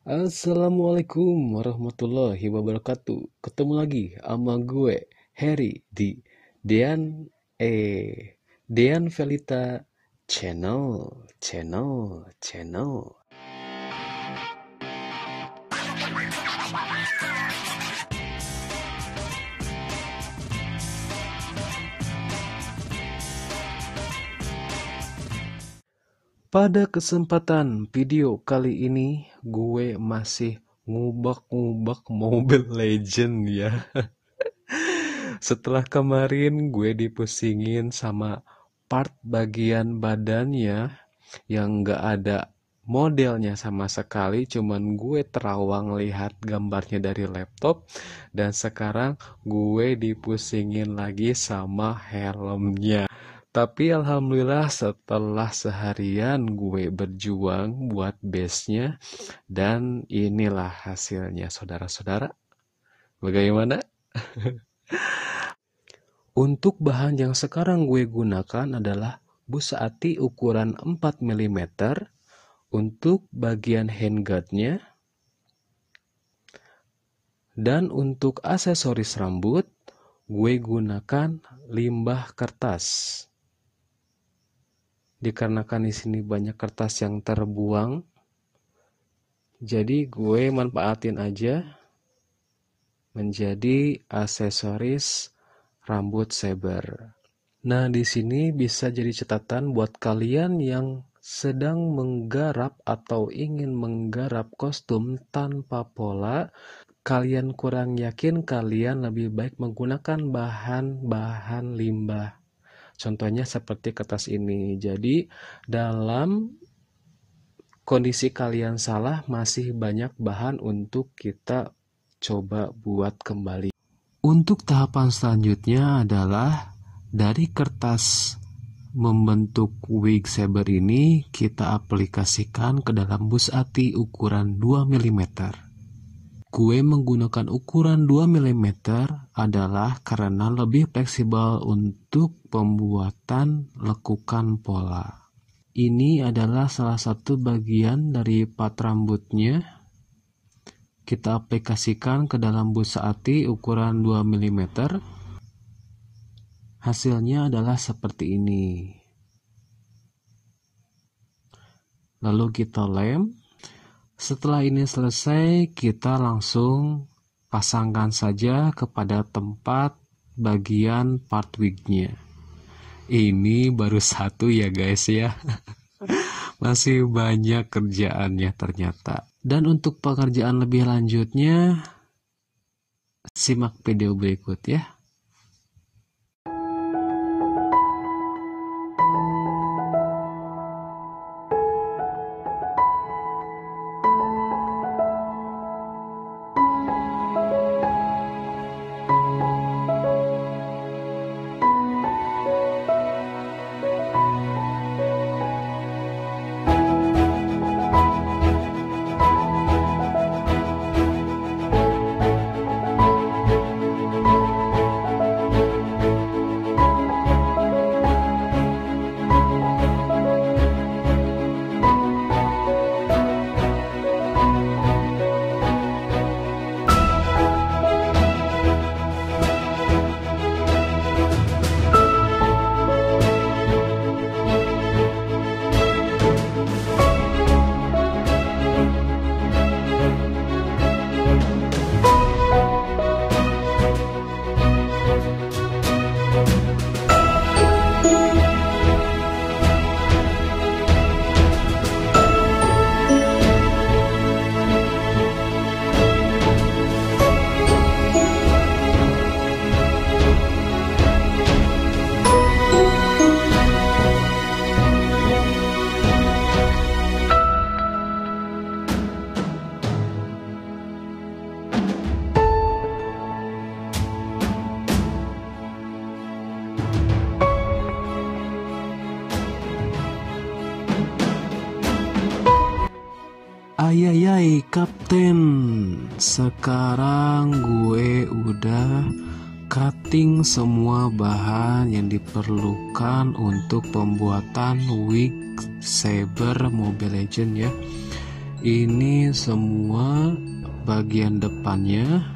Assalamualaikum warahmatullahi wabarakatuh. Ketemu lagi sama gue Harry di Dean Dean Velita channel. Pada kesempatan video kali ini gue masih ngubek-ngubek Mobile Legend ya. Setelah kemarin gue dipusingin sama part bagian badannya yang gak ada modelnya sama sekali, cuman gue terawang lihat gambarnya dari laptop, dan sekarang gue dipusingin lagi sama helmnya. Tapi alhamdulillah setelah seharian gue berjuang buat base-nya, dan inilah hasilnya saudara-saudara. Bagaimana? Untuk bahan yang sekarang gue gunakan adalah busa ati ukuran 4 mm untuk bagian handguardnya. Dan untuk aksesoris rambut, gue gunakan limbah kertas. Dikarenakan di sini banyak kertas yang terbuang, jadi gue manfaatin aja menjadi aksesoris rambut saber. Nah, di sini bisa jadi catatan buat kalian yang sedang menggarap atau ingin menggarap kostum tanpa pola. Kalian kurang yakin, kalian lebih baik menggunakan bahan-bahan limbah. Contohnya seperti kertas ini. Jadi dalam kondisi kalian salah, masih banyak bahan untuk kita coba buat kembali. Untuk tahapan selanjutnya adalah dari kertas membentuk wig saber ini kita aplikasikan ke dalam bus ati ukuran 2 mm. Gue menggunakan ukuran 2 mm adalah karena lebih fleksibel untuk pembuatan lekukan pola. Ini adalah salah satu bagian dari part rambutnya. Kita aplikasikan ke dalam busa ati ukuran 2 mm. Hasilnya adalah seperti ini. Lalu kita lem. Setelah ini selesai, kita langsung pasangkan saja kepada tempat bagian part wignya. Ini baru satu ya guys ya. Masih banyak kerjaannya ternyata. Dan untuk pekerjaan lebih lanjutnya, simak video berikut ya. Ayayay kapten, sekarang gue udah cutting semua bahan yang diperlukan untuk pembuatan wig saber Mobile Legend ya. Ini semua bagian depannya.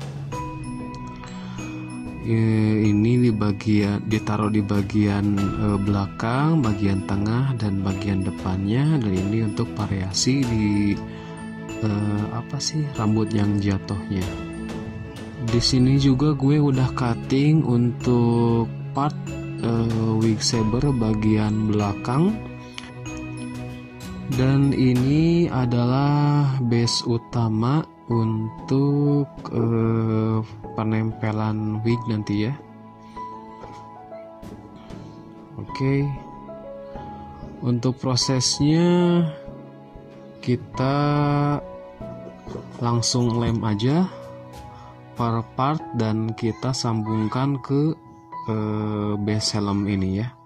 Ini ditaruh di bagian belakang, bagian tengah, dan bagian depannya. Dan ini untuk variasi di rambut yang jatuhnya. Di sini juga gue udah cutting untuk part wig saber bagian belakang. Dan ini adalah base utama untuk penempelan wig nanti ya. Oke. Untuk prosesnya kita langsung lem aja per part dan kita sambungkan ke base helm ini ya.